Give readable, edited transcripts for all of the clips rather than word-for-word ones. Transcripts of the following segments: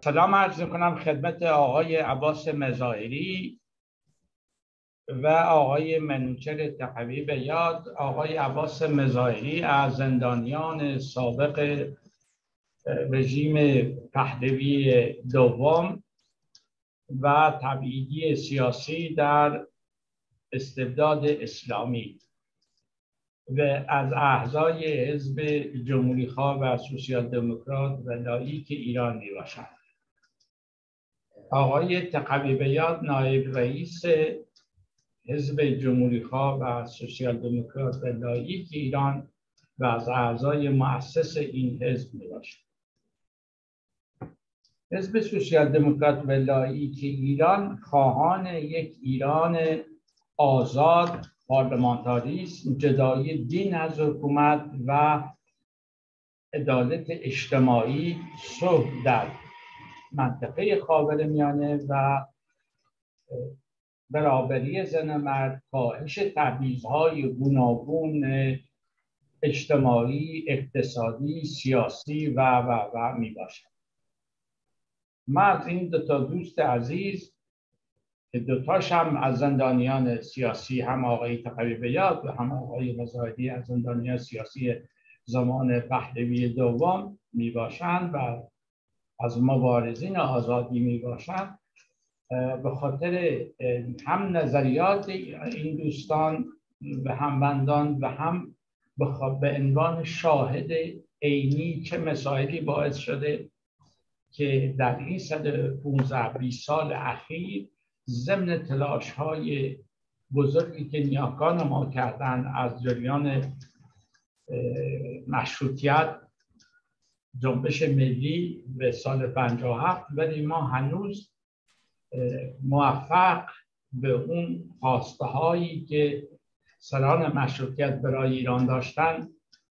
سلام عرض می‌کنم خدمت آقای عباس مظاهری و آقای منوچهر تقوی به یاد. آقای عباس مظاهری از زندانیان سابق رژیم پهلوی دوم و تبعیدی سیاسی در استبداد اسلامی و از اعضای حزب جمهوری‌خواه و سوسیال دموکرات و لاییک ایران میباشند. آقای تقوی به یاد نایب رئیس حزب جمهوری‌خواه و سوسیال دموکرات و لاییک ایران و از اعضای مؤسس این حزب میباشد. حزب سوسیال دموکرات و لاییک ایران خواهان یک ایران آزاد، پارلمانتاریسم، جدایی دین از حکومت و عدالت اجتماعی، صلح در منطقه خاورمیانه و برابری زن و مرد، کاهش تبعیض‌های گوناگون اجتماعی، اقتصادی، سیاسی و می باشد. من از این دوتا دوست عزیز که دوتاش هم از زندانیان سیاسی، هم آقای تقوی به یاد و هم آقای مظاهری از زندانیان سیاسی زمان پهلوی دوم می باشند و از مبارزین آزادی می باشند، به خاطر هم نظریات این دوستان و همبندان و هم به عنوان شاهد عینی چه مسائلی باعث شده که در این 115-20 سال اخیر ضمن تلاش‌های بزرگی که نیاکان ما کردن از جریان مشروطیت، جنبش ملی به سال 57، ولی ما هنوز موفق به اون خواسته هایی که سران مشروطیت برای ایران داشتن،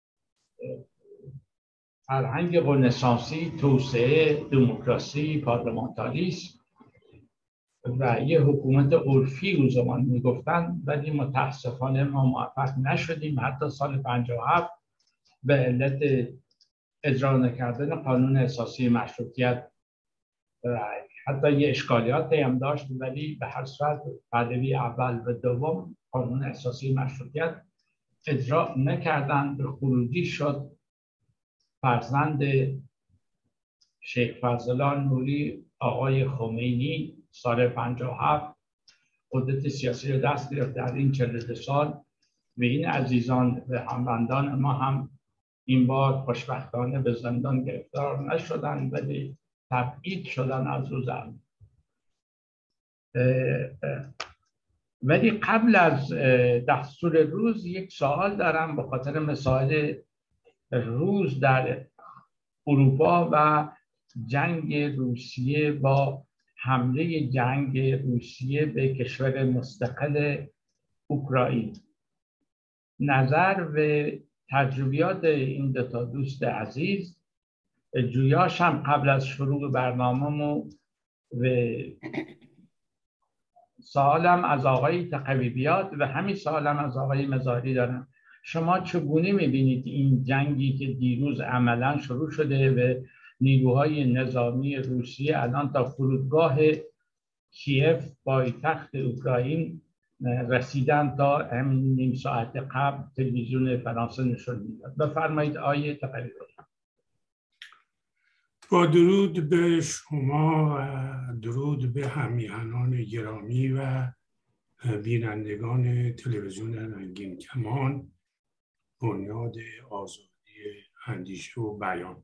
فرهنگ رنسانسی، توسعه، دموکراسی، پارلمانتاریسم و یه حکومت عرفی اون زمان میگفتن، ولی متاسفانه ما موفق نشدیم. حتی سال 57 به علت اجرا نکردن قانون اساسی مشروطیت حتی یه اشکالیاتی هم داشت، ولی به هر صورت پهلوی اول و دوم قانون اساسی مشروطیت اجرا نکردن. به خروجی شد فرزند شیخ فضلالله نوری، آقای خمینی، سال 57 قدرت سیاسی رو دست گرفت. در این 42 سال و این عزیزان و همبندان ما هم این بار خوشبختانه به زندان گرفتار نشدن، ولی تبعید شدن از او زمین. ولی قبل از دستور روز یک سوال دارم به خاطر مسائل روز در اروپا و جنگ روسیه با حمله جنگ روسیه به کشور مستقل اوکراین. نظر و تجربیات این دو تا دوست عزیز، جویاش هم قبل از شروع برنامه‌مو و سوالم از آقای تقوی به یاد و همین سوالم از آقای مظاهری دارم. شما چگونه می‌بینید این جنگی که دیروز عملاً شروع شده و نیروهای نظامی روسیه الان تا فرودگاه کیف پایتخت اوکراین رسیدن، تا همین نیم ساعت قبل تلویزیون فرانسه نشون میداد. بفرمایید آقای تقوی به یاد. با درود به شما و درود به همیهنان گرامی و بینندگان تلویزیون رنگین کمان، بنیاد آزادی اندیشه و بیان.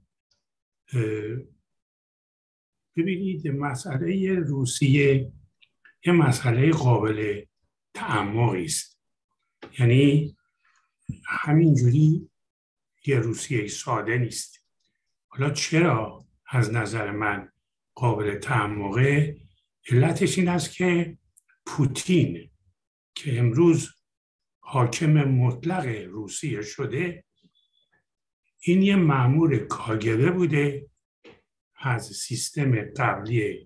ببینید، مسئله روسیه یه مسئله قابل تعمقی است. یعنی همینجوری یه روسیه ساده نیست. حالا چرا از نظر من قابل تعمقه؟ علتش این است که پوتین که امروز حاکم مطلق روسیه شده، این یه مأمور کاگبه بوده از سیستم قبلی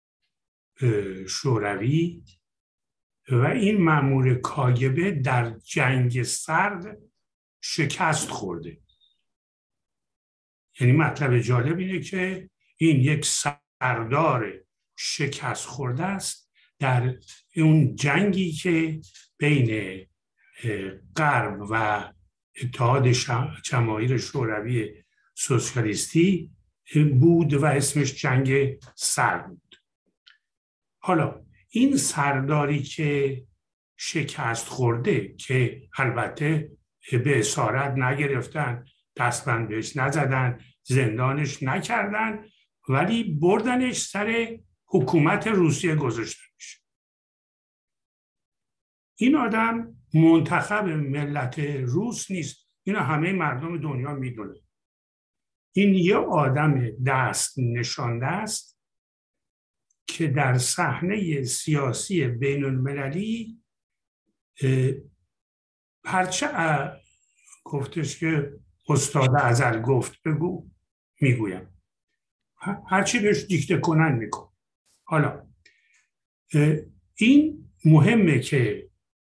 شوروی و این مأمور کاگبه در جنگ سرد شکست خورده. یعنی مطلب جالب اینه که این یک سردار شکست خورده است در اون جنگی که بین غرب و اتحاد جماهیر شوروی سوسیالیستی بود و اسمش جنگ سرد بود. حالا این سرداری که شکست خورده که البته به اسارت نگرفتن، دستبند بهش نزدن، زندانش نکردن، ولی بردنش سر حکومت روسیه گذاشته میشه. این آدم منتخب ملت روس نیست، اینو همه مردم دنیا میدونه. این یه آدم دست نشانده است که در صحنه سیاسی بین المللی هرچه گفتش که استاد ازل گفت بگو میگویم، هرچی بهش دیکته کنن میکن. حالا این مهمه که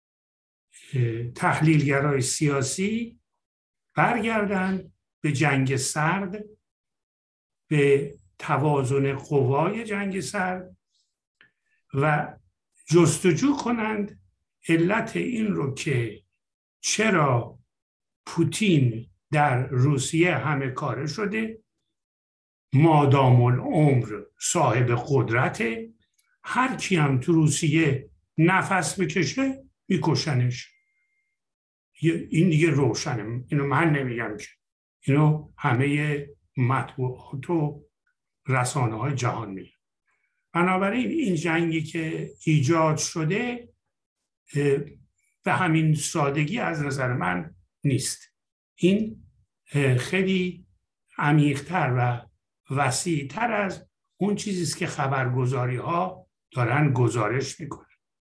تحلیلگرای سیاسی برگردن به جنگ سرد، به توازن قوای جنگ سرد و جستجو کنند علت این رو که چرا پوتین در روسیه همه کاره شده، مادام العمر صاحب قدرته، هر کی هم تو روسیه نفس بکشه میکشنش. این دیگه روشنه، اینو من نمیگم که، اینو همه مطبوعات و رسانه های جهان میگن. بنابراین این جنگی که ایجاد شده به همین سادگی از نظر من نیست. این خیلی عمیق‌تر و وسیع‌تر از اون چیزی است که خبرگزاری ها دارن گزارش میکنن.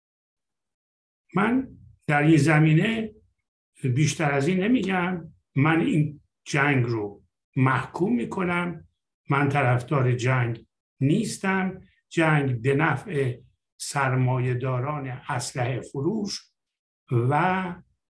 من در این زمینه بیشتر از این نمیگم. من این جنگ رو محکوم میکنم. من طرفدار جنگ نیستم. جنگ به نفع سرمایه‌داران اسلحه فروش و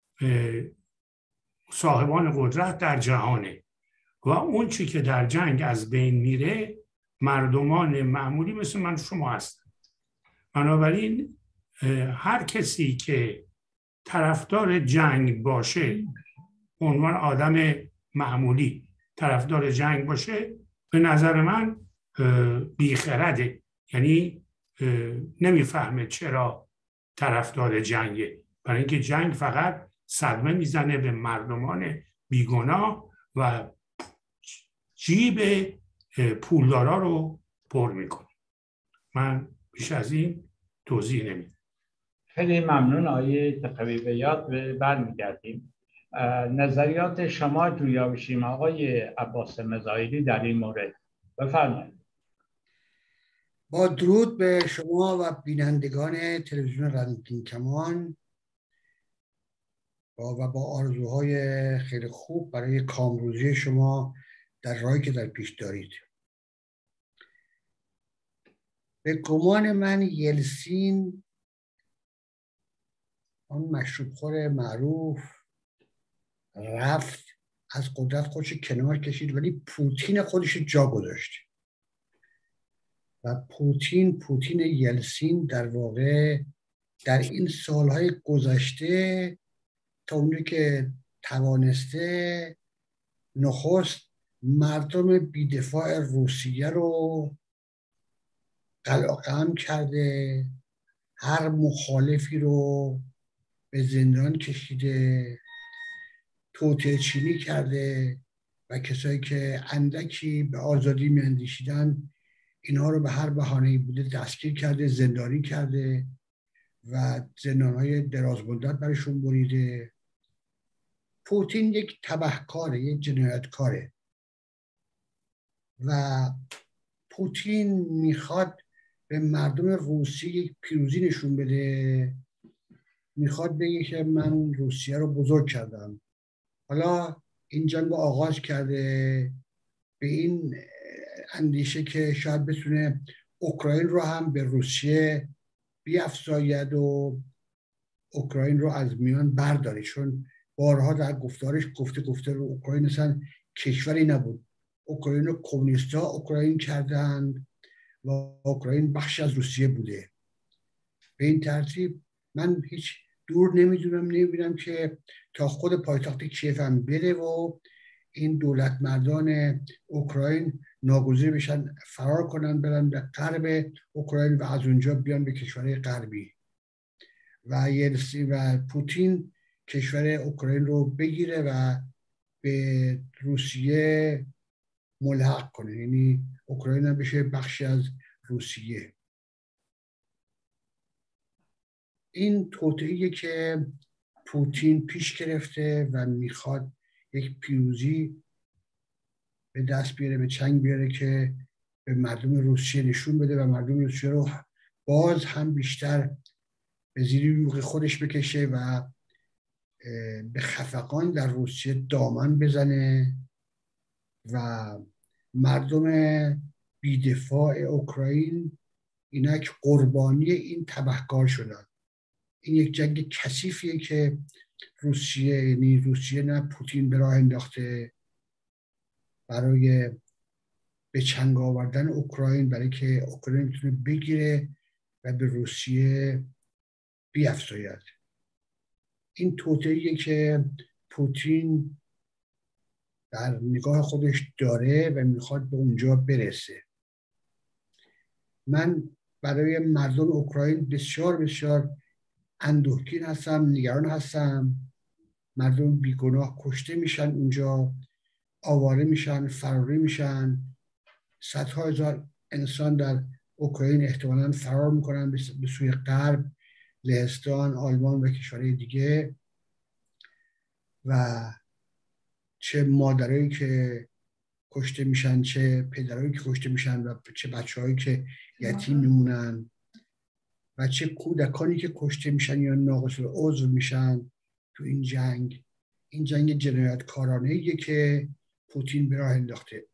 صاحبان قدرت در جهانه و اون چی که در جنگ از بین میره مردمان معمولی مثل من شما هستن. بنابراین هر کسی که طرفدار جنگ باشه، عنوان آدم معمولی طرفدار جنگ باشه، به نظر من بیخرده. یعنی نمیفهمه چرا طرفدار جنگه، برای اینکه جنگ فقط صدمه میزنه به مردمان بیگناه و جیب پولدارا رو پر میکنه. من بیش از این توضیح نمیدم. خیلی ممنون آقای تقوی‌بیات. برمیگردیم. نظریات شما جویا بشیم آقای عباس مزاحیلی در این مورد. بفرمایید. با درود به شما و بینندگان تلویزیون رنگین کمان و با آرزوهای خیلی خوب برای کامروزی شما در راهی که در پیش دارید. به گمان من یلسین، آن مشروبخور معروف، رفت، از قدرت خودش کنار کشید، ولی پوتین خودش جا گذاشت و پوتین یلسین در واقع در این سالهای گذشته تا اونجایی که توانسته نخست مردم بیدفاع روسیه رو قلقم کرده، هر مخالفی رو به زندان کشیده، توطئه چینی کرده و کسایی که اندکی به آزادی میاندیشیدن اینها رو به هر بهانه‌ای بوده دستگیر کرده، زندانی کرده و زندان‌های درازمدت برشون بریده. پوتین یک تبهکاره، یک جنایتکاره و پوتین میخواد به مردم روسیه یک پیروزی نشون بده، میخواد بگه که من روسیه رو بزرگ کردم. حالا این جنگ رو آغاز کرده به این اندیشه که شاید بتونه اوکراین رو هم به روسیه بیفزاید و اوکراین رو از میان برداره، چون بارها در گفتارش گفته رو اوکراین اصلا کشوری نبود. اوکراین رو کمونیست‌ها اوکراین کردند و اوکراین بخشی از روسیه بوده. به این ترتیب من هیچ دور نمیبینم که تا خود پایتخت کیف هم بره و این دولت مردان اوکراین ناگزیر بشن فرار کنن برن به غرب اوکراین و از اونجا بیان به کشورهای غربی و پوتین کشور اوکراین رو بگیره و به روسیه ملحق کنه، یعنی اوکراین هم بشه بخشی از روسیه. این توطئه‌ایه که پوتین پیش گرفته و میخواد یک پیروزی به دست بیاره، به چنگ بیاره که به مردم روسیه نشون بده و مردم روسیه رو باز هم بیشتر به زیر یوغ خودش بکشه و به خفقان در روسیه دامن بزنه و مردم بیدفاع اوکراین اینک قربانی این تبهکار شدن. این یک جنگ کثیفیه که روسیه نه پوتین به راه انداخته برای به چنگ آوردن اوکراین، برای که اوکراین بتونه بگیره و به روسیه بیفزاید. این توطئه‌ایه که پوتین در نگاه خودش داره و میخواد به اونجا برسه. من برای مردم اوکراین بسیار بسیار اندوهگین هستم، نگران هستم. مردم بیگناه کشته میشن اونجا، آواره میشن، فراری میشن. صدها هزار انسان در اوکراین احتمالاً فرار میکنن به سوی غرب، لهستان، آلمان و کشورهای دیگه. و چه مادرایی که کشته میشن، چه پدرایی که کشته میشن و چه بچه‌هایی که یتیم میمونن و چه کودکانی که کشته میشن یا ناقص العضو میشن تو این جنگ. این جنگ جنایتکارانه‌ایه که پوتین به راه انداخته.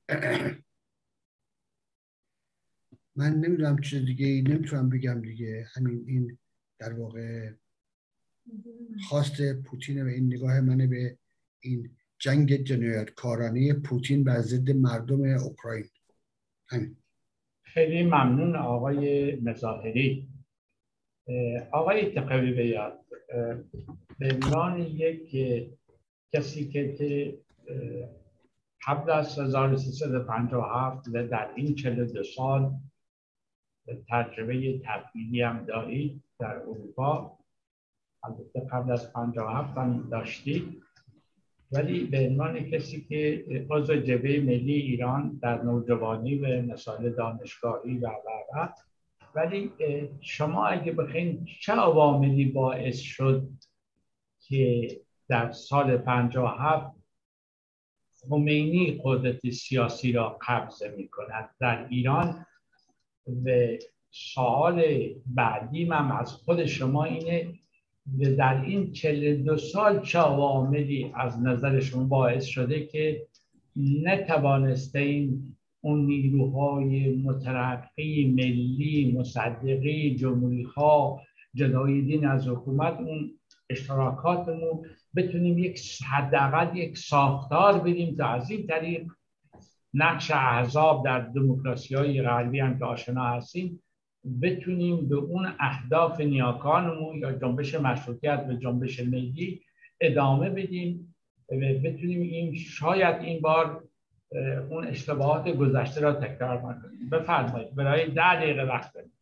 من نمیدونم چیز دیگه نمیتونم بگم دیگه. همین این در واقع خواست پوتینه و این نگاه منه به این جنگ جنایتکارانه پوتین بر ضد مردم اوکراین. همین. خیلی ممنون آقای مظاهری. آقای تقوی بیاد، به عنوان یک کسی که قبل از 1357 و در این 42 سال تجربه تبعیدی هم دارید در اروپا، البته قبل از 57 هم داشتید، ولی به عنوان کسی که عضو جبهه ملی ایران در نوجوانی و مسائل دانشگاهی و ولی شما اگه بخواید چه عواملی باعث شد که در سال 57 خمینی قدرت سیاسی را قبض می کند در ایران؟ و سوال بعدی من از خود شما اینه در این 42 سال چه عواملی از نظر شما باعث شده که نتوانستیم اون نیروهای مترقی ملی مصدقی جمهوری‌خواه جدای دین از حکومت اون اشتراکاتمون بتونیم حداقل یک ساختار بدیم تا از این طریق نقش احزاب در دموکراسی‌های غربی هم که آشنا هستیم بتونیم به اون اهداف نیاکانمون یا جنبش مشروطیت و جنبش ملی ادامه بدیم و بتونیم این شاید این بار اون اشتباهات گذشته را تکرار نکنیم. بفرمایید، برای 10 دقیقه وقت داریم.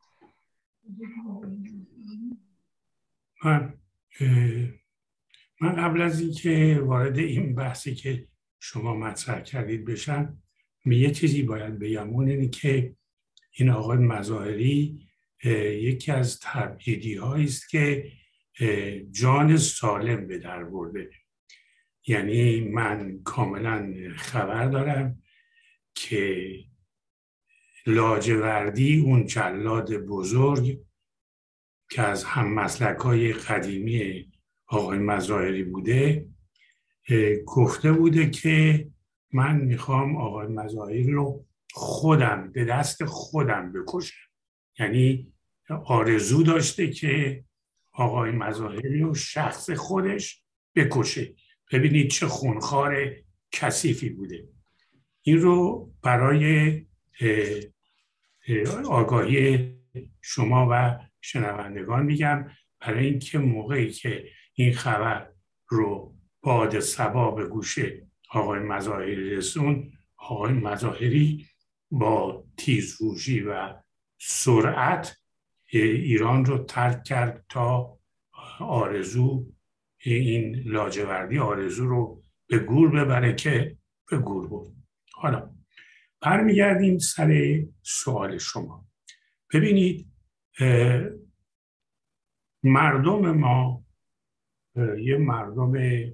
من قبل از اینکه وارد این بحثی که شما مطرح کردید بشم، یه چیزی باید بگم. اون اینه که این آقای مظاهری یکی از تبعیدی هایی است که جان سالم به در برده. یعنی من کاملا خبر دارم که لاجوردی، اون جلاد بزرگ که از هم مسلک‌های قدیمی آقای مظاهری بوده، گفته بوده که من میخوام آقای مظاهری رو خودم به دست خودم بکشم. یعنی آرزو داشته که آقای مظاهری رو شخص خودش بکشه. ببینید چه خونخوار کثیفی بوده. این رو برای آگاهی شما و شنوندگان میگم، برای اینکه موقعی که این خبر رو باد صبا به گوش آقای مظاهری رسون، آقای مظاهری با تیزهوشی و سرعت ایران رو ترک کرد تا آرزو این لاجوردی آرزو رو به گور ببره که به گور برد. حالا برمیگردیم سر سوال شما. ببینید مردم ما یه مردم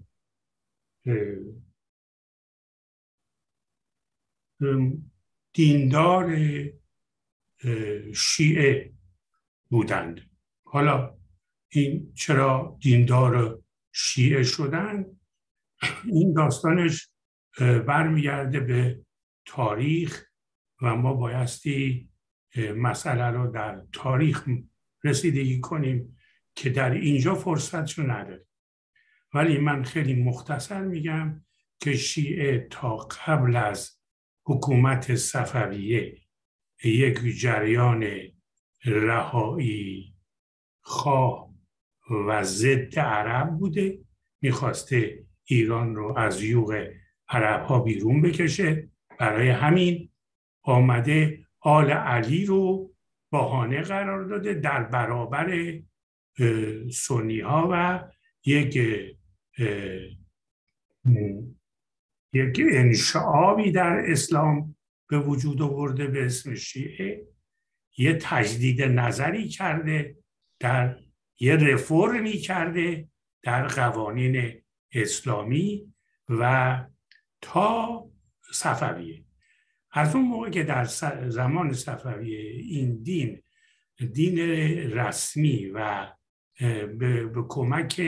دیندار شیعه بودند. حالا این چرا دیندار شیعه شدن؟ این داستانش برمیگرده به تاریخ و ما بایستی مسئله رو در تاریخ رسیدگی کنیم که در اینجا فرصتشو نداره. ولی من خیلی مختصر میگم که شیعه تا قبل از حکومت صفویه یک جریان رهایی خواه و ضد عرب بوده، میخواسته ایران رو از یوغ عرب ها بیرون بکشه. برای همین آمده آل علی رو بهانه قرار داده در برابر سنی ها و یک انشعابی در اسلام به وجود آورده به اسم شیعه. یه تجدید نظری کرده، در یه رفرمی کرده در قوانین اسلامی و تا صفویه. از اون موقع که در زمان صفویه این دین رسمی و به کمک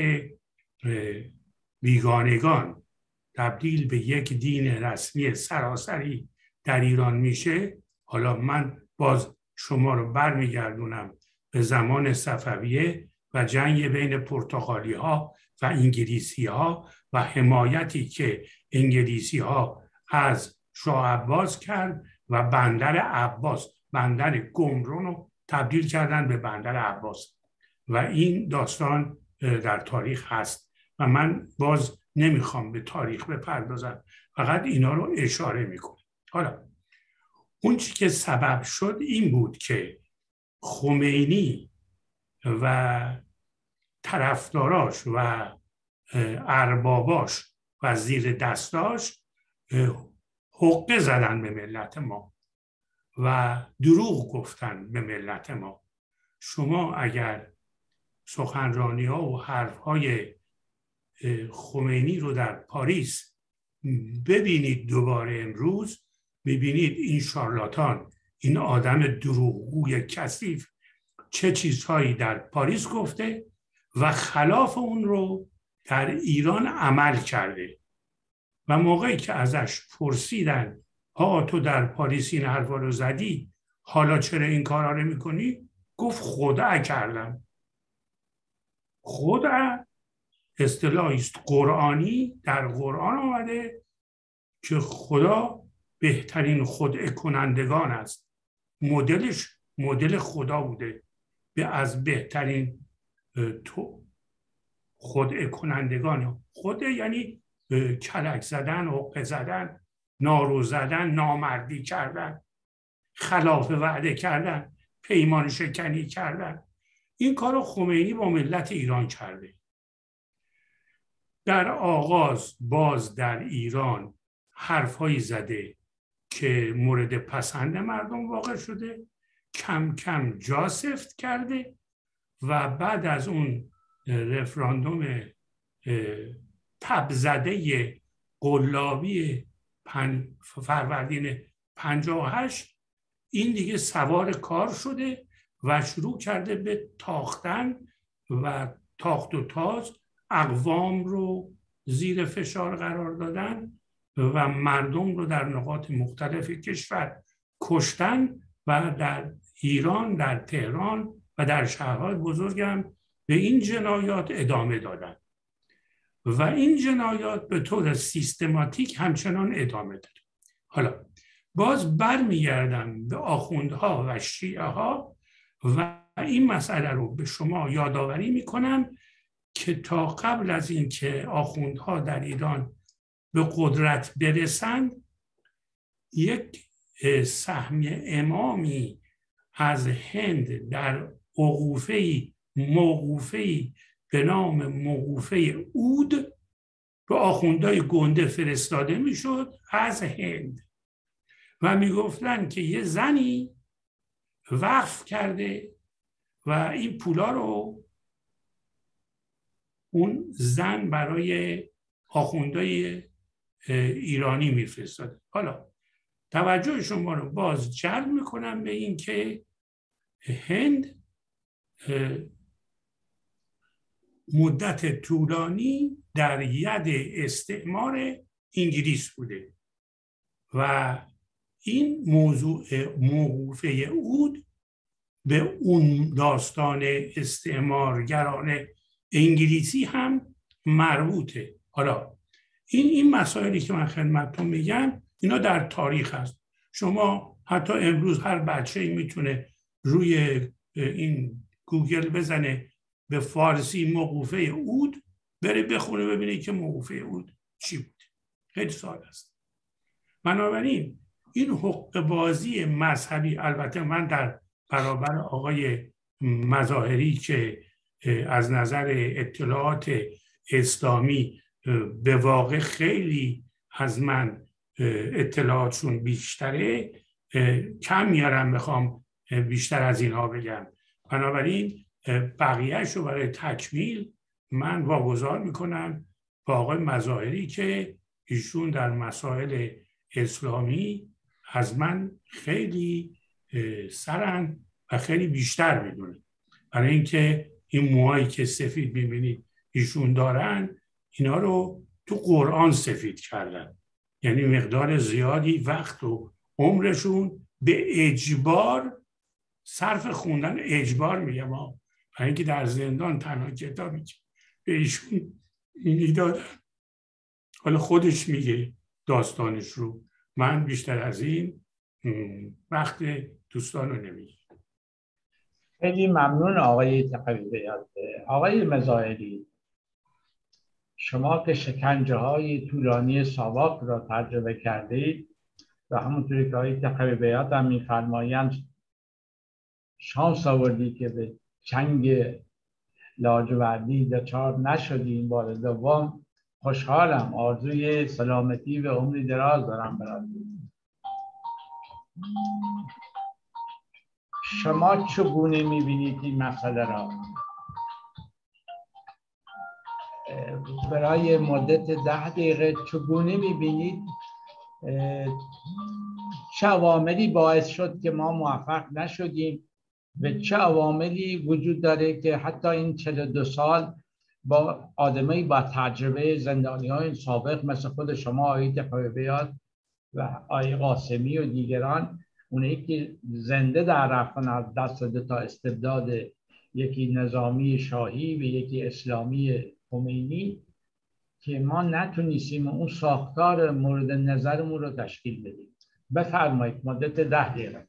بیگانگان تبدیل به یک دین رسمی سراسری در ایران میشه. حالا من باز شما رو برمیگردونم به زمان صفویه و جنگ بین پرتغالی ها و انگلیسی ها و حمایتی که انگلیسی ها از شاه عباس کرد و بندر عباس، بندر گمرون رو تبدیل کردن به بندر عباس و این داستان در تاریخ هست و من باز نمیخوام به تاریخ بپردازم، فقط اینا رو اشاره میکنم. حالا اون چی که سبب شد این بود که خمینی و طرفداراش و ارباباش و زیر دستاش حقه زدن به ملت ما و دروغ گفتن به ملت ما. شما اگر سخنرانی ها و حرف های خمینی رو در پاریس ببینید دوباره امروز، میبینید این شارلاتان، این آدم دروغگوی کثیف چه چیزهایی در پاریس گفته و خلاف اون رو در ایران عمل کرده. و موقعی که ازش پرسیدن ها تو در پاریس این حرفا رو زدی، حالا چرا این کارا رو میکنی؟ گفت خدعه کردم. خدعه اصطلاحی است قرآنی، در قرآن آمده که خدا بهترین خدعه کنندگان است. مدلش مدل خدا بوده، از بهترین خدعه کنندگان. خدعه یعنی کلک زدن، حقه زدن، نارو زدن، نامردی کردن، خلاف وعده کردن، پیمان شکنی کردن. این کارو خمینی با ملت ایران کرده. در آغاز باز در ایران حرفهایی زده که مورد پسند مردم واقع شده، کم کم جا سفت کرده و بعد از اون رفراندوم تبزده قلابی فروردین 58 این دیگه سوار کار شده و شروع کرده به تاختن و تاخت و تاز، اقوام رو زیر فشار قرار دادن و مردم رو در نقاط مختلف کشور کشتن و در ایران، در تهران و در شهرهای بزرگم به این جنایات ادامه دادن و این جنایات به طور سیستماتیک همچنان ادامه داره. حالا باز برمیگردم به آخوندها و شیعه ها و این مسئله رو به شما یادآوری میکنم که تا قبل از این که آخوندها در ایران به قدرت برسند، یک سهم امامی از هند در موقوفه‌ای به نام موقوفه اود به آخوندهای گنده فرستاده میشد از هند و میگفتن که یه زنی وقف کرده و این پولا رو اون زن برای آخوندهای ایرانی میفرستاده. حالا توجه شما رو باز جلب میکنم به این که هند مدت طولانی در ید استعمار انگلیس بوده و این موضوع موقوفه اود به اون داستان استعمارگران انگلیسی هم مربوطه. حالا این مسائلی که من خدمتتون میگم اینا در تاریخ هست. شما حتی امروز هر بچه‌ای میتونه روی این گوگل بزنه به فارسی موقوفه اود، بره بخونه ببینه که موقوفه اود چی بود. خیلی ساده است. بنابراین این حقوق بازی مذهبی، البته من در برابر آقای مظاهری که از نظر اطلاعات اسلامی به واقع خیلی از من اطلاعاتشون بیشتره، کم میارم بخوام بیشتر از اینها بگم. بنابراین بقیهش رو برای تکمیل من واگذار میکنم با آقای مظاهری که ایشون در مسائل اسلامی از من خیلی سرن و خیلی بیشتر میدونه. برای اینکه این موهایی که سفید میبینید ایشون دارن، اینا رو تو قرآن سفید کردن، یعنی مقدار زیادی وقت و عمرشون به اجبار صرف خوندن، اجبار میگم ها، برای اینکه در زندان تنها کتابی که به ایشون میدادن، حالا خودش میگه داستانش رو، من بیشتر از این وقت دوستان رو نمیگم. خیلی ممنون آقای تقوی بیات. آقای مظاهری، شما که شکنجه های طولانی ساواک را تجربه کردید و همونطوری که آقای تقوی بیات هم میفرمایند شانس آوردی که به چنگ لاجوردی دچار نشدیم، بار دوم خوشحالم، آرزوی سلامتی و عمری دراز دارم براتون. شما چگونه میبینید این مسئله را؟ برای مدت 10 دقیقه چگونه میبینید چه عواملی باعث شد که ما موفق نشدیم و چه عواملی وجود داره که حتی این 42 سال با آدمایی با تجربه، زندانی‌های سابق مثل خود شما آقای تقوی بیات و آقای قاسمی و دیگران، اونایی که زنده در رفتن از دست داده تا استبداد یکی نظامی شاهی و یکی اسلامی خمینی، که ما نتونستیم اون ساختار مورد نظرمون رو تشکیل بدیم. بفرمایید مدت 10 دقیقه.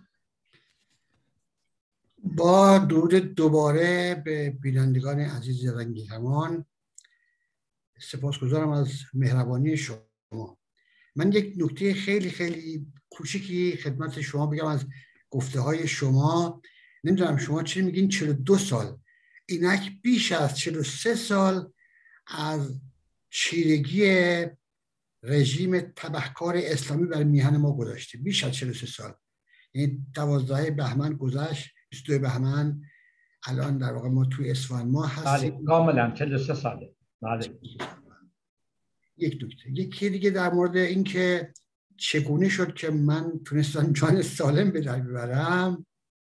با درود دوباره به بینندگان عزیز رنگی کمان، سپاسگزارم از مهربانی شما. من یک نکته خیلی خیلی کوچیکی خدمت شما بگم از گفته های شما. نمیدونم شما چی میگین 42 سال، اینک بیش از 43 سال از چیرگی رژیم تبهکار اسلامی بر میهن ما گذاشته. بیش از 43 سال، یعنی 12 بهمن گذشت، 22 بهمن الان در واقع ما توی اصفهان ما هستیم. بله کاملا 43 ساله. بله. یک نکته، یکی دیگه در مورد این که چگونه شد که من تونستم جان سالم به در ببرم.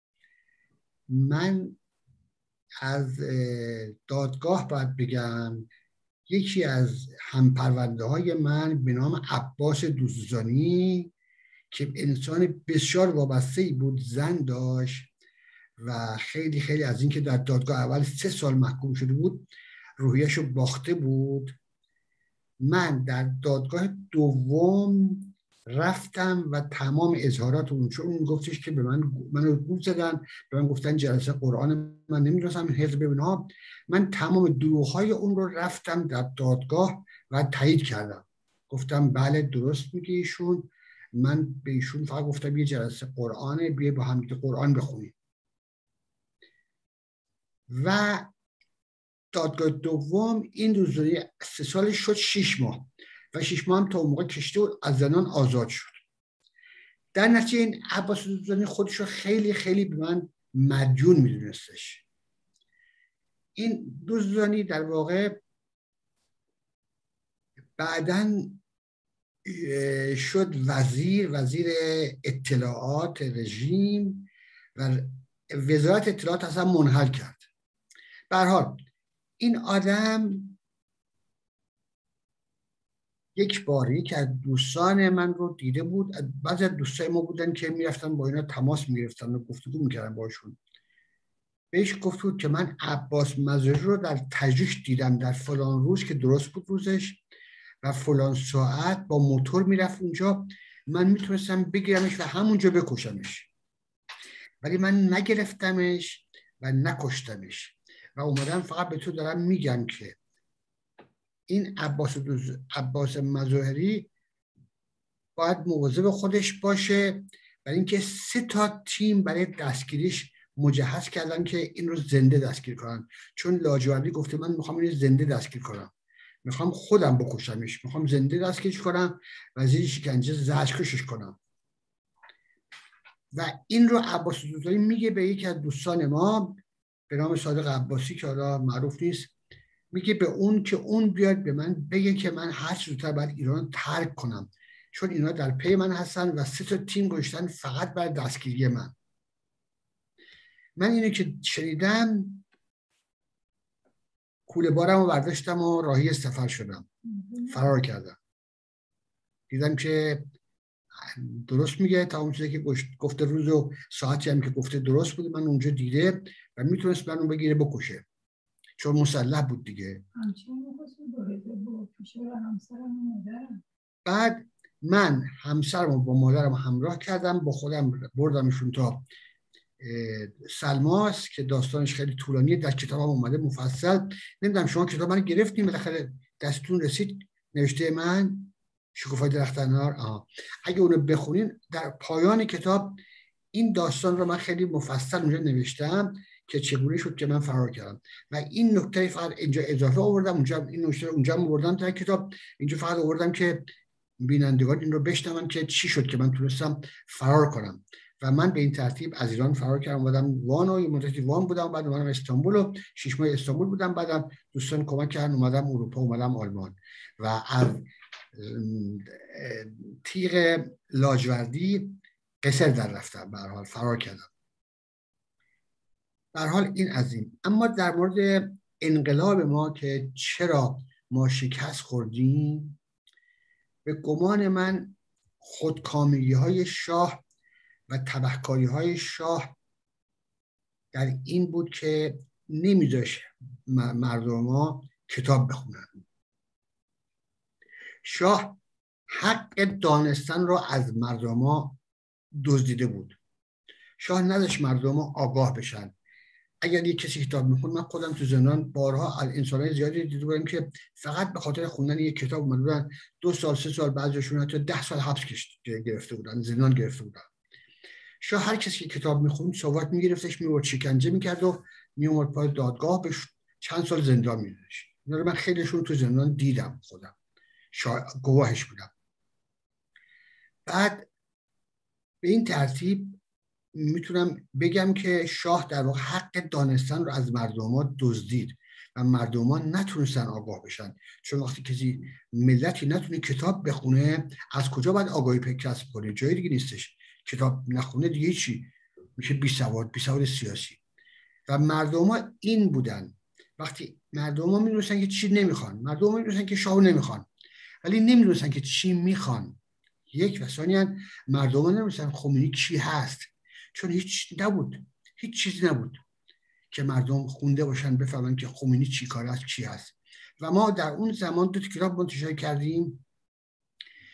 من از دادگاه باید بگم یکی از همپرونده های من به نام عباس دوستزانی که انسان بسیار وابسته‌ای بود، زن داشت و خیلی خیلی از این که در دادگاه اول 3 سال محکوم شده بود روحیه‌شو باخته بود. من در دادگاه دوم رفتم و تمام اظهارات اون، چون اون گفتش که به منو گول زدن، به من گفتن جلسه قرآن من نمیدونستم حزب اینها، من تمام دروغ‌های اون رو رفتم در دادگاه و تایید کردم، گفتم بله درست میگه ایشون، من به ایشون فقط گفتم یه جلسه قرآنه، بیا با هم قرآن بخونیم. و دادگاه دوم این روزایی 3 سالش شد 6 ماه و 6 ماه هم تا اون موقع کشته و از زندان آزاد شد. در نتیجه این عباس دوزانی خودش رو خیلی خیلی به من مدیون میدونستش. این دوزانی در واقع بعداً شد وزیر اطلاعات رژیم و وزارت اطلاعات اصلا منحل کرد. به هر حال این آدم یک باری که از دوستان من رو دیده بود، بعضی از دوستای ما بودن که میرفتن با اینا تماس میگرفتن و گفتگو میکردن باشون، بهش گفت بود که من عباس مظاهری رو در تجریش دیدم در فلان روز که درست بود روزش و فلان ساعت با موتور میرفت اونجا، من میتونستم بگیرمش و همونجا بکشمش، ولی من نگرفتمش و نکشتمش و اومدم فقط به تو دارم میگم که این عباس مظاهری باید مواظب خودش باشه، برای اینکه 3 تیم برای دستگیریش مجهز کردن که این رو زنده دستگیر کنن، چون لاجوردی گفته من میخوام اینو زنده دستگیر کنم، میخوام خودم بکشمش، میخوام زنده دستگیرش کنم و زیر شکنجه زجرکشش کنم. و این رو عباس دوزانی میگه به یکی از دوستان ما به نام صادق عباسی که حالا معروف نیست، میگه به اون که اون بیاد به من بگه که من هر چه زودتر باید ایران ترک کنم، چون اینا در پی من هستن و 3 تیم گذاشتن فقط برای دستگیری من. من اینو که شنیدم کوله بارم رو برداشتم و راهی سفر شدم، فرار کردم. دیدم که درست میگه، تا اون چیزی که گفته روز و ساعتی هم که گفته درست بود، من اونجا دیده و میتونست منو بگیره بکشه چون مسلح بود دیگه. بعد من همسرم و با مادرم همراه کردم، با خودم بردمشون تا سلماس که داستانش خیلی طولانیه، در کتابم اومده مفصل. نمیدونم شما کتاب من گرفتیم بالاخره دستتون رسید، نوشته من شکوفای درخت انار. اگه اونو بخونین در پایان کتاب این داستان رو من خیلی مفصل اونجا نوشتم که چگونه شد که من فرار کردم و این نکته فقط اینجا اضافه آوردم، اونجا این نکته اونجا آوردم در کتاب، اینجا فقط آوردم که بینندگان این رو بشنون که چی شد که من تونستم فرار کنم. و من به این ترتیب از ایران فرار کردم، اومدم وان و یه مدتی وان بودم، بعد اومدم استانبول و 6 ماه استانبول بودم، بعدم دوستان کمک کردن اومدم اروپا، اومدم آلمان و از تیغ لاجوردی قصر در رفتم، به هر حال فرار کردم. به هر حال این از این. اما در مورد انقلاب ما که چرا ما شکست خوردیم، به گمان من خودکامگی های شاه و تبهکاری های شاه در این بود که نمیذاشت مردم ما کتاب بخونن. شاه حق دانستن را از مردم ما دزدیده بود. شاه نداشت مردم ما آگاه بشن. اگر یک کسی کتاب میخوند، من خودم تو زندان بارها انسانای زیادی دیده بودم که فقط به خاطر خوندن یک کتاب اومده بودن 2 سال 3 سال، بعضیشون حتی 10 سال حبس گرفته بودن، زندان گرفته بودن. شاه هر کسی که کتاب میخوند سوات میگرفتش، میورد شکنجه میکرد و میومد پای دادگاه به چند سال زندان میدادش. اینا رو من خیلیشون تو زندان دیدم، خودم گواهش بودم. بعد به این ترتیب میتونم بگم که شاه در واقع حق دانستن رو از مردم دزدید و مردم نتونستن آگاه بشن، چون وقتی کسی ملتی نتونه کتاب بخونه، از کجا باید آگاهی کسب کنه؟ جای دیگه نیستش. کتاب نخونه دیگه چی میشه؟ بی سواد سیاسی. و مردم این بودن. وقتی مردم میدونستن که چی نمیخوان، مردم میدونستن که شاه نمیخوان، ولی نمیدونستن که چی میخوان. یک و ثانیاً مردم نمیدونستن خمینی کی هست، چون هیچ چیزی نبود که مردم خونده باشن بفهمن که خمینی چی کار است، چی هست. و ما در اون زمان 2 کتاب منتشر کردیم.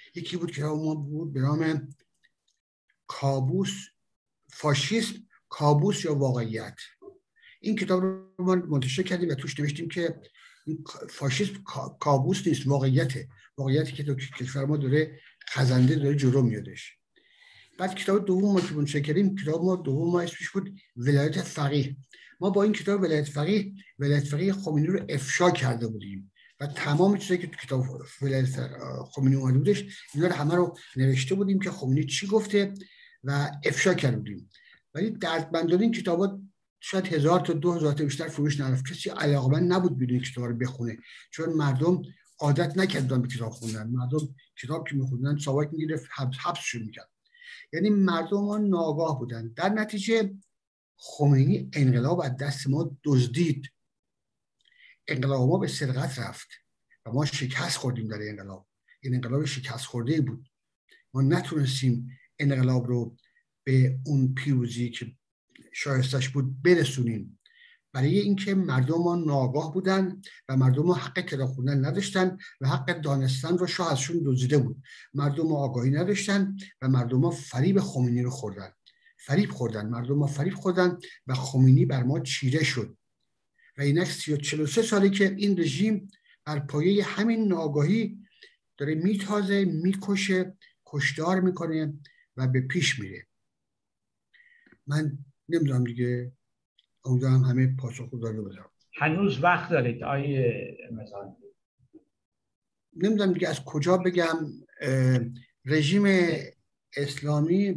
یکی بود کتاب ما بود به نام کابوس، فاشیسم، کابوس یا واقعیت. این کتاب رو ما منتشر کردیم و توش نوشتیم که فاشیسم کابوس نیست، واقعیتی که تو کشور ما داره خزنده داره جلو میادش. بعد کتاب دوم ما که منتشر کردیم، کتاب ما دوم ما اسمش بود ولایت فقیه. ما با این کتاب ولایت فقیه خمینی رو افشا کرده بودیم و تمام چیزایی که تو کتاب ولایت خمینی اومده بودش اینا رو همه رو نوشته بودیم که خمینی چی گفته و افشا کرده بودیم. ولی دردمندانه این کتابات شاید 1000 تا 2000 تا بیشتر فروش نرفت. کسی علاقه‌مند نبود بدون کتاب رو بخونه، چون مردم عادت نکردن به کتاب خوندن. مردم کتاب که می‌خوندن ساواک می‌گرفت، حبسشون می‌کرد. یعنی مردم ها ناآگاه بودن. در نتیجه خمینی انقلاب از دست ما دزدید. انقلاب ما به سرقت رفت و ما شکست خوردیم در انقلاب. این انقلاب شکست خورده بود. ما نتونستیم انقلاب رو به اون پیروزی که شایستش بود برسونیم، برای اینکه مردم ما ناآگاه بودن و مردم ما حق کتاب خوندن نداشتن و حق دانستن رو شاه ازشون دزدیده بود. مردم ما آگاهی نداشتن و مردم ما فریب خمینی رو خوردن. مردم ما فریب خوردن و خمینی بر ما چیره شد. و اینک 43 ساله که این رژیم بر پایه همین ناآگاهی داره میتازه، میکشه، کشتار میکنه و به پیش میره. من نمیدونم دیگه، امیدوارم همه پاسخ داده باشم. هنوز وقت دارید آیه مثلا نمیدونم دیگه از کجا بگم. رژیم اسلامی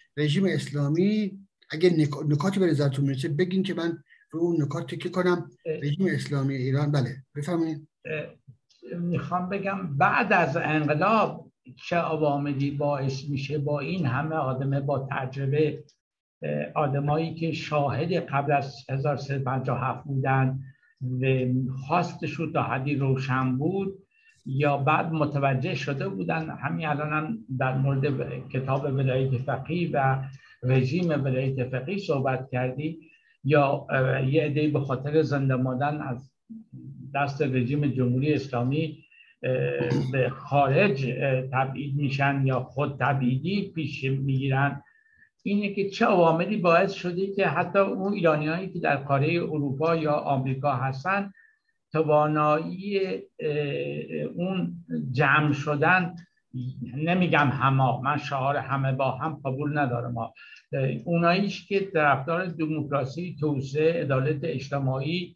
اگه نکاتی به نظرتون میرسه بگین که من رو اون نکات تکیه کنم. رژیم اسلامی ایران، بله بفرمایید. میخوام بگم بعد از انقلاب چه عواملی باعث میشه با این همه آدم با تجربه، آدمایی که شاهد قبل از 1357 بودن و خواستشون تا حدی روشن بود یا بعد متوجه شده بودن، همین الان هم در مورد کتاب ولایت فقیه و رژیم ولایت فقیه صحبت کردی، یا یه عده‌ای به خاطر زنده ماندن از دست رژیم جمهوری اسلامی به خارج تبعید میشن یا خود تبعیدی پیش میگیرن. اینه که چه عواملی باعث شده که حتی اون ایرانیایی که در قاره اروپا یا آمریکا هستن توانایی اون جمع شدن، نمیگم همه، من شعار همه با هم قبول ندارم، اوناییش که طرفدار دموکراسی، توسعه، عدالت اجتماعی،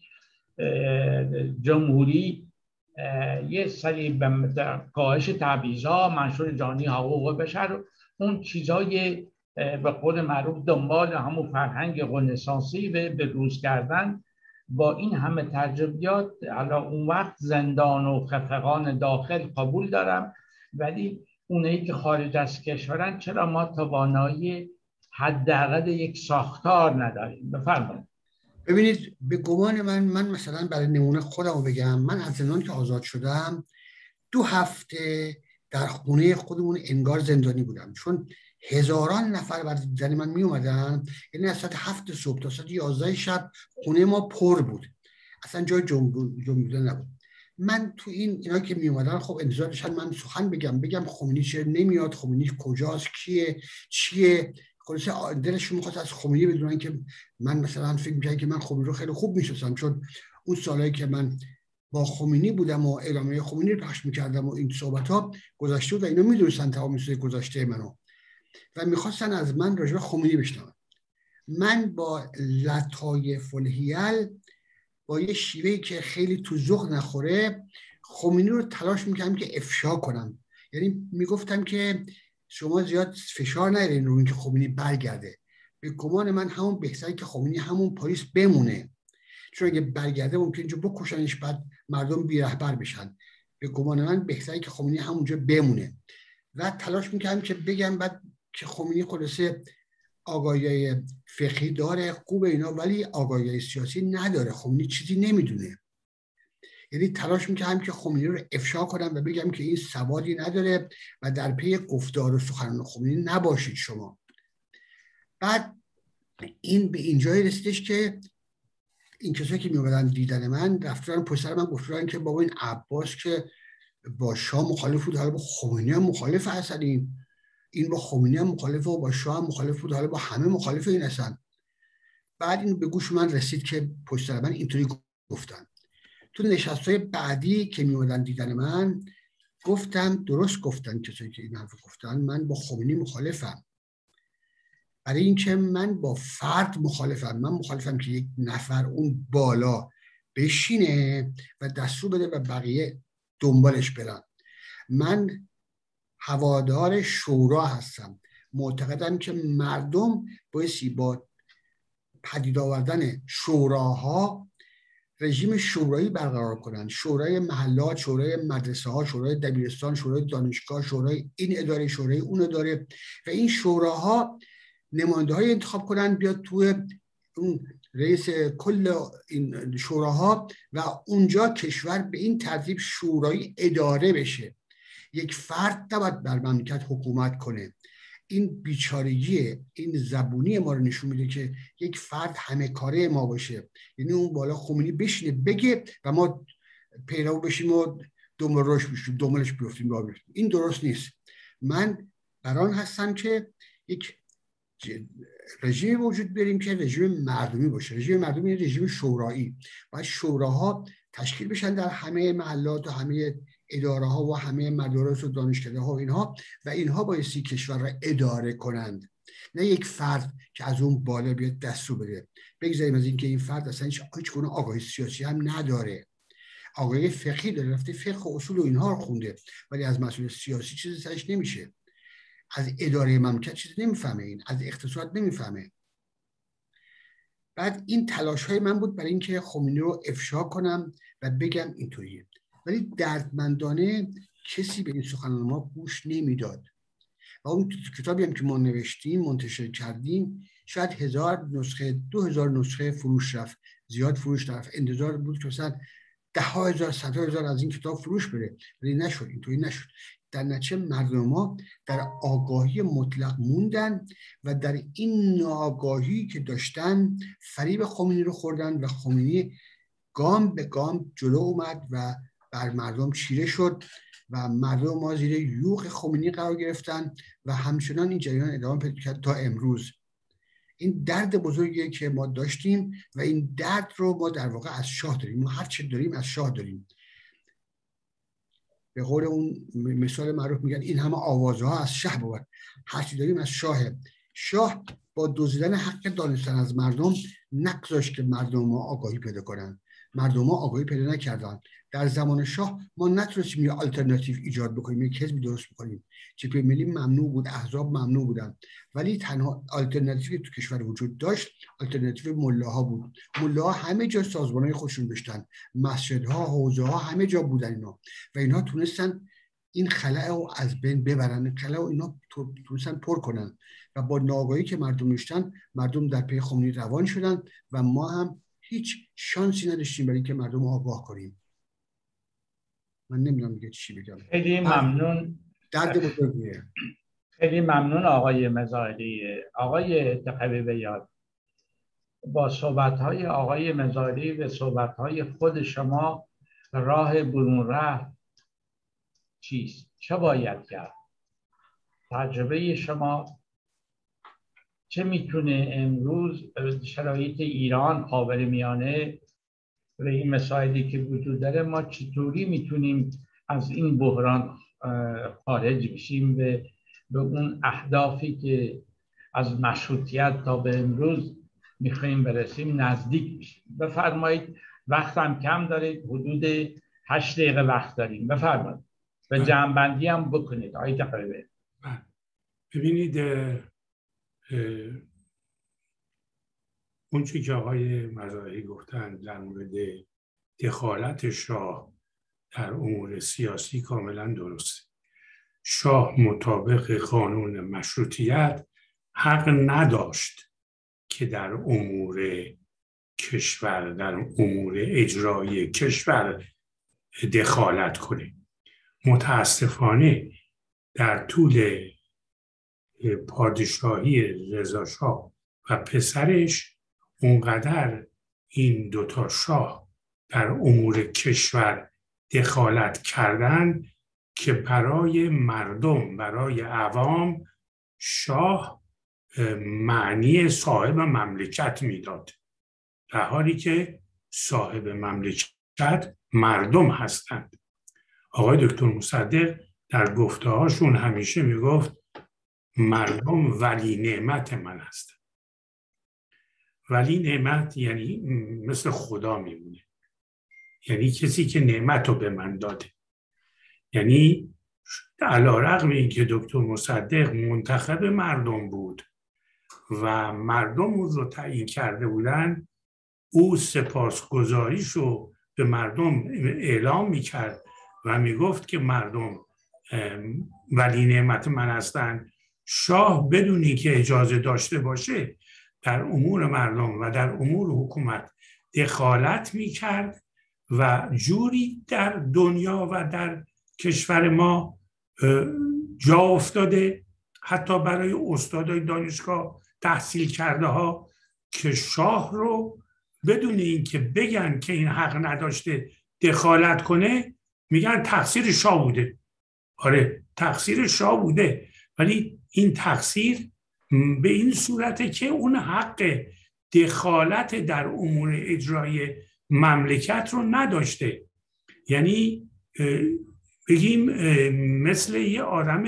جمهوری، یه سری به کاهش تبعیض‌ها، منشور جهانی حقوق بشر، اون چیزای به قول معروف دنبال همون فرهنگ رنسانسی و به روز کردن، با این همه تجربیات حالا اون وقت زندان و خفقان داخل قبول دارم، ولی اونایی که خارج از کشورن چرا ما توانایی حداقل یک ساختار نداریم؟ بفرمایید. ببینید، به گمان من مثلا برای نمونه خودمو بگم، من از زندان که آزاد شدم 2 هفته در خونه خودمون انگار زندانی بودم، چون هزاران نفر بر دیدن من می اومدن. یعنی از ساعت 7 صبح تا ساعت 11 شب خونه ما پر بود، اصلا جای جنبیدن نبود. من تو اینا که می اومدن خب انتظار داشتن من سخن بگم خمینی چه نمیاد، خمینی کجاست، کیه، چیه. خلاصه دلشون میخواست از خمینی بدونن که من مثلا فکر می‌کردم که من خمینی رو خیلی خوب میشناسم، چون اون سالایی که من با خمینی بودم و اعلامیه خمینی رو پخش میکردم و این صحبت‌ها گذشته بود و اینا میدونستن تمام چیزای گذشته منو و میخواستن از من راجع به خمینی بشنون. من با لطایف الحیل، با یه شیوهی که خیلی تو ذوق نخوره، خمینی رو تلاش میکردم که افشا کنم. یعنی میگفتم که شما زیاد فشار نیارین رو اینکه خمینی برگرده. به گمان من همون بهتره که خمینی همون پاریس بمونه، چون اگه برگرده ممکنه اینجا بکشنش، بعد مردم بی رهبر بشن. به گمان من بهتره که خمینی همونجا بمونه و تلاش میکردم که بگم بعد که خمینی خلاصه آگاهی فقهی داره، خوب اینا، ولی آگاهی سیاسی نداره، خمینی چیزی نمیدونه. یعنی تلاش میکردم که خمینی رو افشا کنم و بگم که این سوادی نداره و در پی گفتار و سخنان خمینی نباشید شما. بعد این به اینجای رسیدش که این کسایی که میومدن دیدن من رفتن پشت سر من گفتن که بابا این عباس که با شاه مخالف بود، حالا با خمینی هم مخالف هستن، این با خمینی هم مخالفه و با شاه هم مخالف بود، حالا با همه مخالف این هستن. بعد این به گوش من رسید که پشت سر من اینطوری گفتن. تو نشست‌های بعدی که میومدن دیدن من گفتم درست گفتن کسایی که این حرف گفتن، من با خمینی مخالفم، برای اینکه من با فرد مخالفم. من مخالفم که یک نفر اون بالا بشینه و دستور بده و بقیه دنبالش برن. من هوادار شورا هستم، معتقدم که مردم بایستی با پدید آوردن شوراها رژیم شورایی برقرار کنن، شورای محلات، شورای مدرسه ها، شورای دبیرستان، شورای دانشگاه، شورای این اداره، شورای اون اداره، و این شوراها نماینده های انتخاب کنن بیاد توی اون رئیس کل این شوراها و اونجا کشور به این ترتیب شورایی اداره بشه. یک فرد نباید بر مملکت حکومت کنه. این بیچارگی، این زبونی ما رو نشون میده که یک فرد همه کاره ما باشه، یعنی اون بالا خمینی بشینه بگه و ما پیرو بشیم و دنبالش بیفتیم. این درست نیست. من بران هستم که یک رژیم وجود بریم که رژیم مردمی باشه. رژیم مردمی یعنی رژیم شورایی. باید شوراها تشکیل بشن در همه محلات و همه اداره ها و همه مدارس و دانشکده ها و اینها بایستی کشور را اداره کنند، نه یک فرد که از اون بالا بیاد دستور بده. بگذاریم از اینکه این فرد اصلا هیچ گونه آگاهی سیاسی هم نداره، آگاهی فقهی داره، رفته فقه و اصول و اینها رو خونده، ولی از مسئله سیاسی چیزی سرش نمیشه، از اداره مملکت چیزی نمیفهمه، این از اقتصاد نمیفهمه. بعد این تلاش های من بود برای اینکه خمینی رو افشا کنم و بگم اینطوریه، ولی دردمندانه کسی به این سخنان ما گوش نمیداد. و اون کتابی هم که ما نوشتیم منتشر کردیم شاید 1000 نسخه 2000 نسخه فروش رفت، زیاد فروش رفت. انتظار بود که مثلا 10,000 100,000 از این کتاب فروش بره، ولی نشد، اینطوری نشد. در نتیجه مردم ما در آگاهی مطلق موندن و در این ناآگاهی که داشتن فریب خمینی رو خوردن و خمینی گام به گام جلو اومد و بر مردم چیره شد و مردم ما زیر یوغ خمینی قرار گرفتن و همچنان این جریان ادامه پیدا کرد تا امروز. این درد بزرگیه که ما داشتیم و این درد رو ما در واقع از شاه داریم. ما هر چه داریم از شاه داریم. به قول اون مثال معروف میگن این همه آوازها از شه بود، هر چی داریم از شاهه. شاه با دزدیدن حق دانستن از مردم نگذاشت که مردم ما آگاهی پیدا کنن. مردم ما آگاهی پیدا نکردن. در زمان شاه ما نتونستیم یه آلترناتیو ایجاد بکنیم، یک حزبی درست بکنیم. جبهه ملی ممنوع بود، احزاب ممنوع بودن، ولی تنها آلترناتیوی تو کشور وجود داشت آلترناتیو ملاها بود. ملاها همه جا سازمان‌های خودشون داشتن، مسجدها، حوزه‌ها، همه جا بودن اینا و اینها تونستن این خلأ رو از بین ببرن، خلأ رو اینا تونستن پر کنن و با ناآگاهی که مردم داشتن مردم در پی خمینی روان شدن و ما هم هیچ شانسی نداشتیم برای اینکه مردم رو آگاه کنیم. من نمیدونم دیگه چی بگم. خیلی ممنون. درد بزرگیه. خیلی ممنون آقای مزاری. آقای تقوی بیاد، با صحبت‌های آقای مزاری و صحبت‌های خود شما راه برون رفت چیست؟ چه باید کرد؟ تجربه شما چه میتونه امروز شرایط ایران، خاورمیانه و این مسائلی که وجود داره، ما چطوری میتونیم از این بحران خارج بشیم و به اون اهدافی که از مشروطیت تا به امروز میخوایم برسیم نزدیک بشیم؟ بفرمایید، وقتم کم دارید، حدود 8 دقیقه وقت داریم، بفرمایید و جمع‌بندی هم بکنید آقای تقریبا. ببینید اون چی که آقای مزاری گفتن در مورد دخالت شاه در امور سیاسی کاملا درسته. شاه مطابق قانون مشروطیت حق نداشت که در امور کشور، در امور اجرایی کشور دخالت کنه. متاسفانه در طول پادشاهی رضا شاه و پسرش اونقدر این دوتا شاه در امور کشور دخالت کردن که برای مردم، برای عوام، شاه معنی صاحب مملکت میداد، در حالی که صاحب مملکت مردم هستند. آقای دکتر مصدق در گفته‌هاشون همیشه میگفت مردم ولی نعمت من هستند. ولی نعمت یعنی مثل خدا میمونه، یعنی کسی که نعمت رو به من داده. یعنی علی‌رغم اینکه دکتر مصدق منتخب مردم بود و مردم او رو تعیین کرده بودن، او سپاسگزاریشو به مردم اعلام میکرد و میگفت که مردم ولی نعمت من هستند. شاه بدون اینکه اجازه داشته باشه در امور مردم و در امور حکومت دخالت میکرد و جوری در دنیا و در کشور ما جا افتاده، حتی برای استادای دانشگاه تحصیل کرده ها، که شاه رو بدون اینکه بگن که این حق نداشته دخالت کنه میگن تقصیر شاه بوده. آره تقصیر شاه بوده، ولی این تقصیر به این صورته که اون حق دخالت در امور اجرای مملکت رو نداشته. یعنی بگیم مثل یه آدم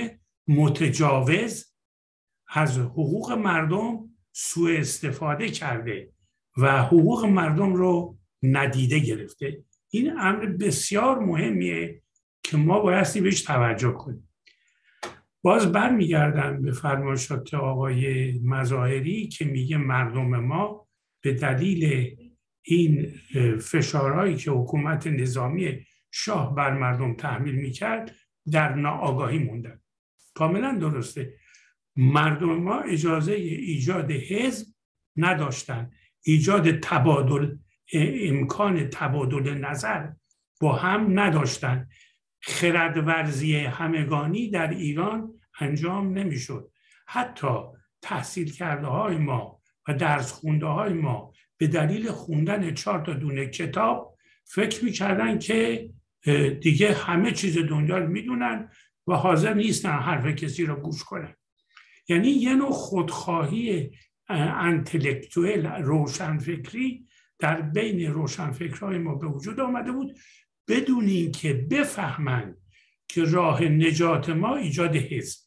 متجاوز از حقوق مردم سوء استفاده کرده و حقوق مردم رو ندیده گرفته. این امر بسیار مهمیه که ما بایستی بهش توجه کنیم. باز برمیگردم به فرمایشات آقای مظاهری که میگه مردم ما به دلیل این فشارهایی که حکومت نظامی شاه بر مردم تحمیل میکرد در ناآگاهی موندن. کاملا درسته. مردم ما اجازه ایجاد حزب نداشتن، ایجاد تبادل، امکان تبادل نظر با هم نداشتن. خردورزی همگانی در ایران انجام نمیشد. حتی تحصیل کرده های ما و درس خونده های ما به دلیل خوندن 4 تا دونه کتاب فکر میکردن که دیگه همه چیز دنیا رو میدونن و حاضر نیستن حرف کسی رو گوش کنن. یعنی یه نوع خودخواهی انتلکتوئل روشنفکری در بین روشنفکرهای ما به وجود آمده بود، بدون اینکه بفهمن که راه نجات ما ایجاد حزب.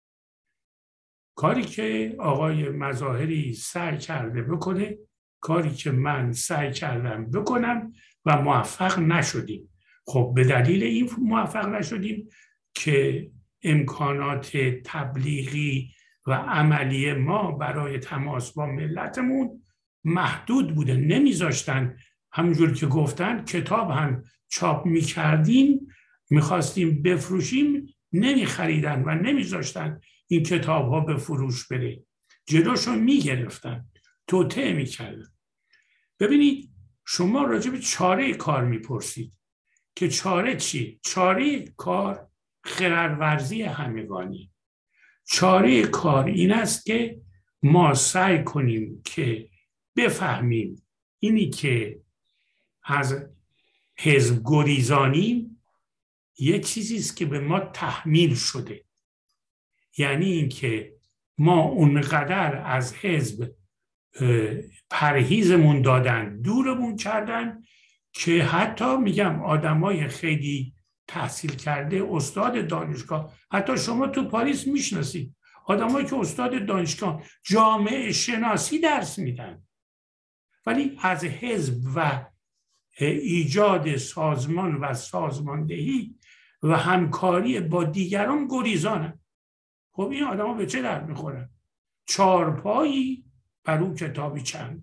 کاری که آقای مظاهری سعی کرده بکنه، کاری که من سعی کردم بکنم و موفق نشدیم. خب به دلیل این موفق نشدیم که امکانات تبلیغی و عملی ما برای تماس با ملتمون محدود بوده. نمیذاشتن، همونجور که گفتن کتاب هم چاپ میکردیم، میخواستیم بفروشیم، نمیخریدن و نمیذاشتن این کتاب ها به فروش بره. جلوشو میگرفتن، توطئه میکردن. ببینید شما راجع به چاره کار میپرسید که چاره چی؟ چاره کار خردورزی همگانی. چاره کار این است که ما سعی کنیم که بفهمیم اینی که از حزب گریزانیم یک چیزی است که به ما تحمیل شده. یعنی اینکه ما اونقدر از حزب پرهیزمون دادن، دورمون کردن که حتی میگم آدمای خیلی تحصیل کرده، استاد دانشگاه، حتی شما تو پاریس میشناسید آدمایی که استاد دانشگاه جامعه شناسی درس میدن، ولی از حزب و ایجاد سازمان و سازماندهی و همکاری با دیگران گریزانن. خب این آدما به چه درد میخورن؟ 4 پایی بر اون کتابی چند.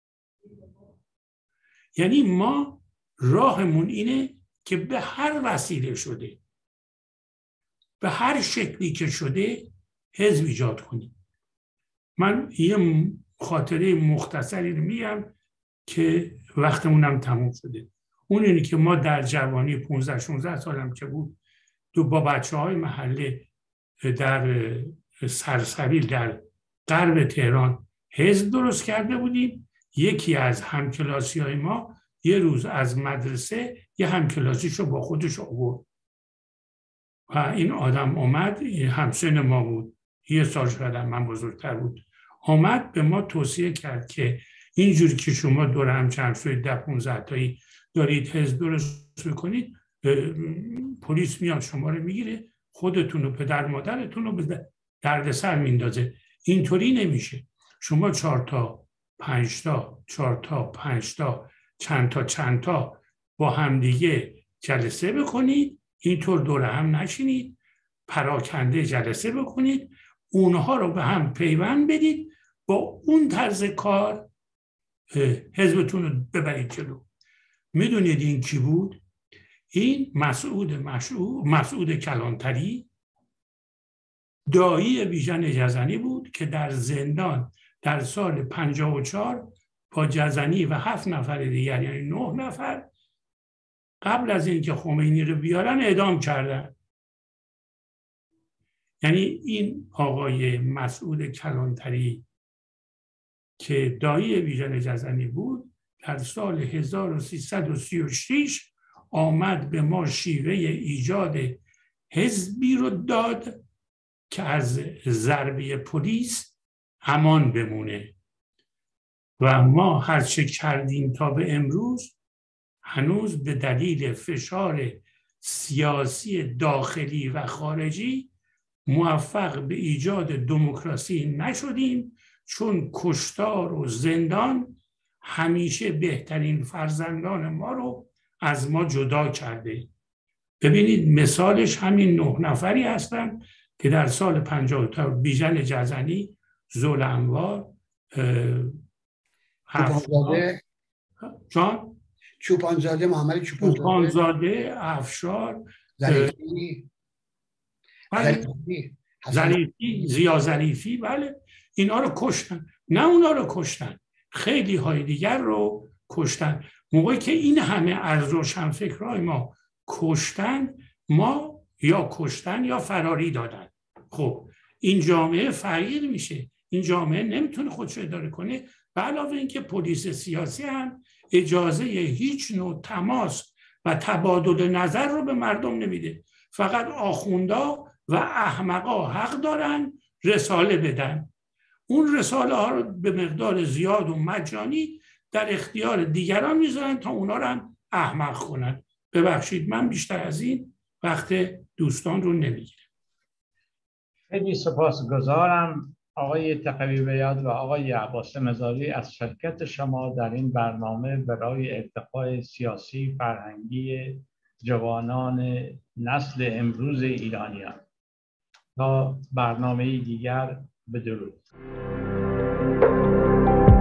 یعنی ما راهمون اینه که به هر وسیله شده، به هر شکلی که شده حزب ایجاد کنیم. من یه خاطره مختصری رو میگم که وقتمونم تموم شده. اون اینه که ما در جوانی 15-16 سالم که بود با بچه‌های محله در سرسبیل در غرب تهران حزب درست کرده بودیم. یکی از همکلاسی‌های ما یه روز از مدرسه یه همکلاسیشو با خودش آورد. و این آدم آمد، همسن ما بود، 1 سال شاید من بزرگتر بود، آمد به ما توصیه کرد که اینجوری که شما دور هم جمع شدید 10-15 تایی دارید حزب درست میکنید، پلیس میاد شما رو میگیره، خودتون و پدر مادرتون رو به دردسر میندازه. اینطوری نمیشه. شما 4 تا 5 تا 4 تا 5 تا چند تا با همدیگه جلسه بکنید، اینطور دور هم نشینید، پراکنده جلسه بکنید، اونها رو به هم پیوند بدید، با اون طرز کار حزبتون رو ببرید جلو. میدونید این کی بود؟ این مسعود کلانتری، دایی بیژن جزنی بود که در زندان در سال 54 با جزنی و 7 نفر دیگر، یعنی 9 نفر، قبل از اینکه خمینی رو بیارن اعدام کردن. یعنی این آقای مسعود کلانتری که دایی بیژن جزنی بود، در سال 1336 آمد به ما شیوه ایجاد حزبی رو داد که از ضربه پلیس امان بمونه و ما هرچه کردیم تا به امروز هنوز به دلیل فشار سیاسی داخلی و خارجی موفق به ایجاد دموکراسی نشدیم، چون کشتار و زندان همیشه بهترین فرزندان ما رو از ما جدا کرده. ببینید مثالش همین 9 نفری هستن که در سال 50 تا بیژن جزنی، ذوالانوار، چوپانزاده، محمد چوپانزاده، افشار، ظریفی، زیا ظریفی، بله، اینا رو کشتن. نه اونا رو کشتن، خیلی های دیگر رو کشتن. موقعی که این همه از روشنفکرای ما کشتن، ما یا کشتن یا فراری دادن. خب این جامعه فقیر میشه، این جامعه نمیتونه خودش اداره کنه. به علاوه اینکه پلیس سیاسی هم اجازه هیچ نوع تماس و تبادل نظر رو به مردم نمیده. فقط آخوندا و احمقا حق دارن رساله بدن. اون رساله ها رو به مقدار زیاد و مجانی در اختیار دیگران میذارن تا اونا رو هم احمق کنن. ببخشید من بیشتر از این وقت دوستان رو نمیگیرم. خیلی سپاسگزارم آقای تقوی بیاد و آقای عباس مزاری از شرکت شما در این برنامه برای ارتقای سیاسی فرهنگی جوانان نسل امروز ایرانیان. تا برنامه دیگر، بدرود.